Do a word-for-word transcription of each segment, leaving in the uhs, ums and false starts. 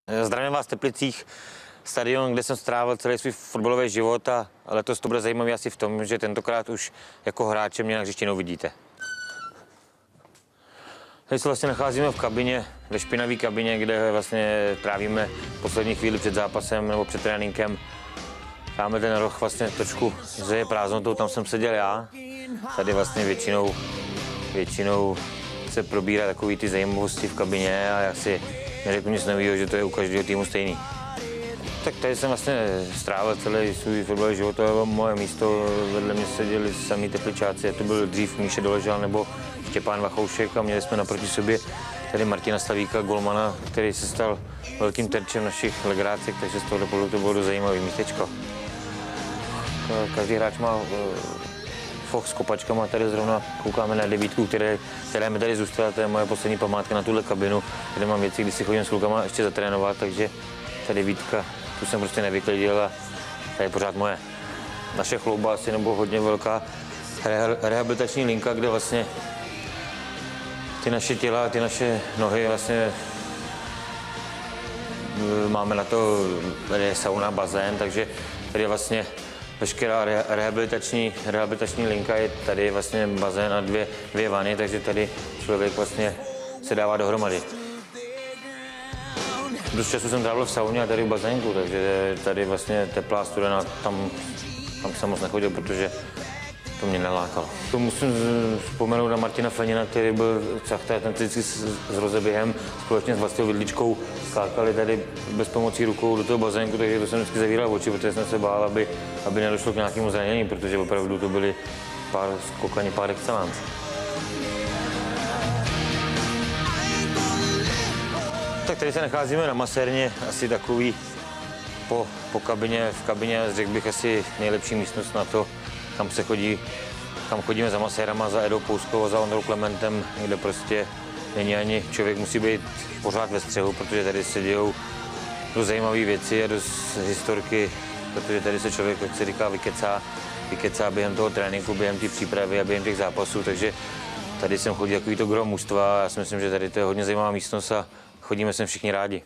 Zdravím vás v Teplicích, stadion, kde jsem strávil celý svůj fotbalový život a letos to bude zajímavé asi v tom, že tentokrát už jako hráče mě na hřišti vidíte. Tady se vlastně nacházíme v kabině, ve špinavé kabině, kde vlastně trávíme poslední chvíli před zápasem nebo před tréninkem. Máme ten roh vlastně trošku, že je prázdnotou, tam jsem seděl já. Tady vlastně většinou, většinou se probírá takové ty zajímavosti v kabině a já si neřeknu nic nového, že to je u každého týmu stejný. Tak tady jsem vlastně strávil celý svůj fotbalový život, to bylo moje místo, vedle mě seděli samý Tepličáci, to byl dřív Míše Doležal nebo Štěpán Vachoušek a měli jsme naproti sobě tady Martina Slavíka, golmana, který se stal velkým terčem našich legrácek, takže z tohoto pohledu to bylo dost zajímavé místečko. Každý hráč má foch s kopačkama, tady zrovna koukáme na devítku, které, které mi tady zůstala, to je moje poslední památka na tuhle kabinu, kde mám věci, když si chodím s klukama ještě zatrénovat, takže ta devítka, tu jsem prostě nevyklidil a ta je pořád moje. Naše chlouba asi nebo hodně velká rehabilitační linka, kde vlastně ty naše těla, ty naše nohy vlastně máme na to, tady je sauna, bazén, takže tady je vlastně veškerá rehabilitační, rehabilitační linka, je tady vlastně bazén a dvě, dvě vany, takže tady člověk vlastně se dává dohromady. Dost času jsem trávil v sauně a tady v bazénku, takže tady vlastně teplá studená, tam, tam jsem moc nechodil, protože to mě nelákalo. To musím vzpomenout na Martina Fenina, který byl cachta, ten vždycky s rozeběhem společně s Vlastou Vidličkou skákali tady bez pomocí rukou do toho bazénku, takže to jsem vždycky zavíral oči, protože jsem se bál, aby, aby nedošlo k nějakému zranění, protože opravdu to byly pár skokaní, pár excellence. Tak tady se nacházíme na masérně, asi takový po, po kabině, v kabině, řekl bych, asi nejlepší místnost na to, kam se chodí, kam chodíme za masérama, za Edou Pouskou a za Ondrou Klementem, kde prostě není ani člověk musí být pořád ve střehu, protože tady se dějou dost zajímavé věci a dost historky, protože tady se člověk, jak se říká, vykecá, vykecá během toho tréninku, během té přípravy a během těch zápasů, takže tady jsem chodí takový to gro mužstva a já si myslím, že tady to je hodně zajímavá místnost a chodíme sem všichni rádi.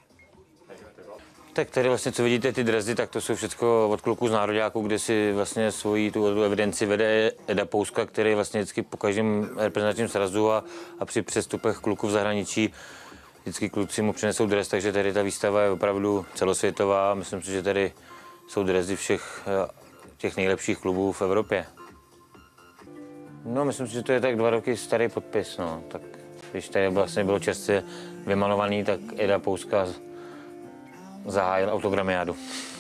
Tak tady vlastně, co vidíte, ty dresy, tak to jsou všechno od kluků z nároďáků, kde si vlastně svoji tu, tu evidenci vede Eda Pouska, který vlastně vždycky po každém reprezentačním srazu a, a při přestupech kluků v zahraničí vždycky kluci mu přinesou dres, takže tady ta výstava je opravdu celosvětová. Myslím si, že tady jsou dresy všech těch nejlepších klubů v Evropě. No, myslím si, že to je tak dva roky starý podpis, no. Tak když tady vlastně bylo čerstvě vymalovaný, tak Eda Pouska zahájil autogramiádu.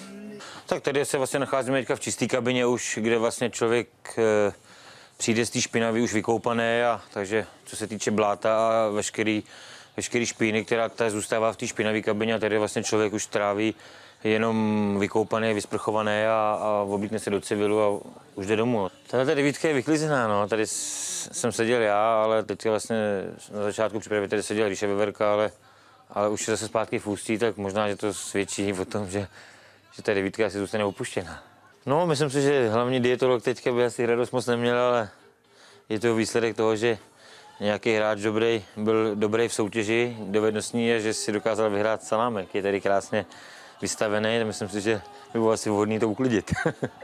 Tak tady se vlastně nacházíme teďka v čisté kabině už, kde vlastně člověk e, přijde z té špinavy už vykoupané, a takže co se týče bláta a veškerý, veškerý špíny, která tady zůstává v té špinavé kabině, a tady vlastně člověk už tráví jenom vykoupané, vysprchované a, a oblíkne se do civilu a už jde domů. Tahle ta devítka je vyklizená, no. Tady jsem seděl já, ale teď vlastně na začátku přípravy tady seděl Ríša Veverka, ale ale už je zase zpátky v Ústí, tak možná, že to svědčí o tom, že, že ta devítka asi zůstane opuštěna. No, myslím si, že hlavní dietolog teďka by asi radost moc neměl, ale je to výsledek toho, že nějaký hráč dobrý, byl dobrý v soutěži, dovednostní a že si dokázal vyhrát salámek. Je tady krásně vystavený, myslím si, že by bylo asi vhodné to uklidit.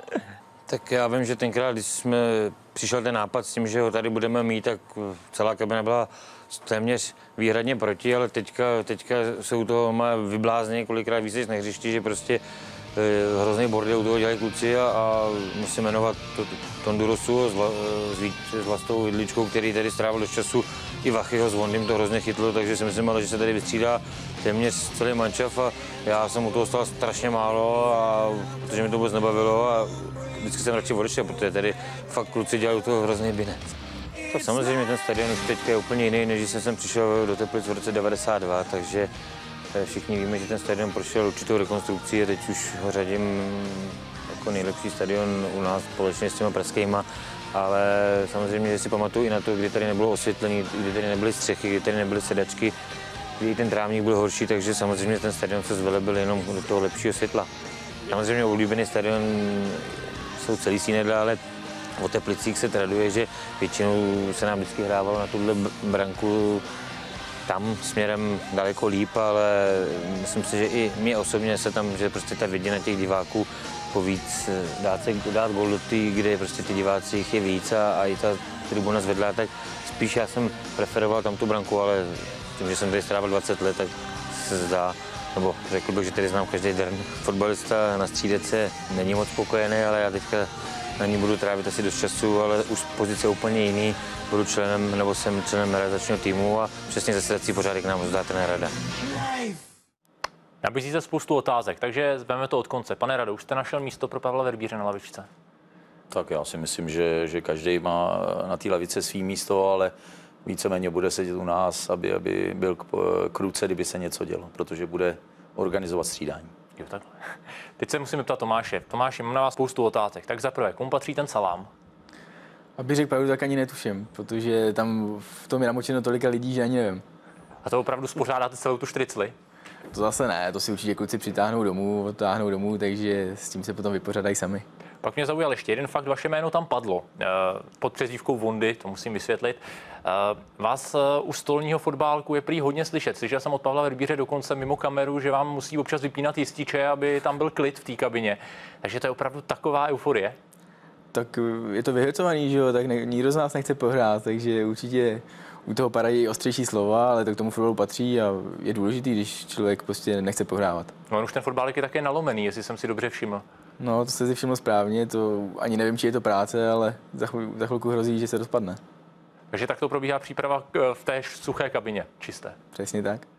Tak já vím, že tenkrát, když jsme přišel ten nápad s tím, že ho tady budeme mít, tak celá kabina byla téměř výhradně proti, ale teďka, teďka jsou toho vyblázněni kolikrát víc na hřišti, že prostě e, hrozný bordel u toho dělají kluci a, a musím jmenovat to, Tondu Rosu s, vla, s, s Vlastou Vidličkou, který tady strávil dost času, i Vachyho s Vondym to hrozně chytlo, takže si myslím, ale, že se tady vystřídá téměř celý mančav a já jsem u toho stal strašně málo, a, protože mi to vůbec nebavilo a vždycky jsem radši odešel, protože tady fakt kluci dělají u toho hrozný binec. Tak samozřejmě ten stadion už teď je úplně jiný, než když jsem přišel do Teplic v roce devadesát dva, takže všichni víme, že ten stadion prošel určitou rekonstrukcí a teď už ho řadím jako nejlepší stadion u nás společně s těma pražskýma, ale samozřejmě, že si pamatuju i na to, kdy tady nebylo osvětlení, kdy tady nebyly střechy, kdy tady nebyly sedačky, kdy ten trávník byl horší, takže samozřejmě ten stadion se zvelebil jenom do toho lepšího světla. Samozřejmě oblíbený stadion jsou celý Sýnedla, ale o Teplicích se traduje, že většinou se nám vždycky hrávalo na tuhle branku tam směrem daleko líp, ale myslím si, že i mě osobně se tam, že prostě ta většina těch diváků povíc dát, se, dát gol do té, kde prostě ty diváci jich je víc a, a i ta tribuna zvedla, tak spíš já jsem preferoval tam tu branku, ale tím, že jsem tady strávil dvacet let, tak se zdá, nebo řekl bych, že tady znám každý den. Fotbalista na střídece není moc spokojený, ale já teďka na ní budu trávit asi dost času, ale už pozice úplně jiný. Budu členem, nebo jsem členem realizačního týmu a přesně zasedací pořádek nám rozdá trenér Rada. Nabízíte spoustu otázek, takže vezmeme to od konce. Pane Rado, už jste našel místo pro Pavla Verbíře na lavičce? Tak já si myslím, že, že každý má na té lavice svý místo, ale víceméně bude sedět u nás, aby, aby byl k, k ruce, kdyby se něco dělo, protože bude organizovat střídání. Jo, takhle. Teď se musím ptát Tomáše. Tomáši, mám na vás spoustu otázek. Tak za prvé, komu patří ten salám? Aby řekl pravdu, tak ani netuším, protože tam v tom je namočeno tolika lidí, že ani nevím. A to opravdu spořádáte celou tu štricli? To zase ne, to si určitě kluci přitáhnou domů, odtáhnou domů, takže s tím se potom vypořádají sami. Pak mě zaujal ještě jeden fakt, vaše jméno tam padlo. Pod přezdívkou Vondy, to musím vysvětlit. Vás u stolního fotbálku je prý hodně slyšet. Slyšel jsem od Pavla Verbíře dokonce mimo kameru, že vám musí občas vypínat jističe, aby tam byl klid v té kabině. Takže to je opravdu taková euforie. Tak je to vyhrcovaný, že jo, tak ne, nikdo z nás nechce pohrát, takže určitě u toho padají ostřejší slova, ale to k tomu fotbalu patří a je důležitý, když člověk prostě nechce pohrávat. No, už ten fotbálek je také nalomený, jestli jsem si dobře všiml. No, to jste si všiml správně, to ani nevím, či je to práce, ale za, chvíli, za chvilku hrozí, že se rozpadne. Takže tak to probíhá příprava v té suché kabině, čisté. Přesně tak.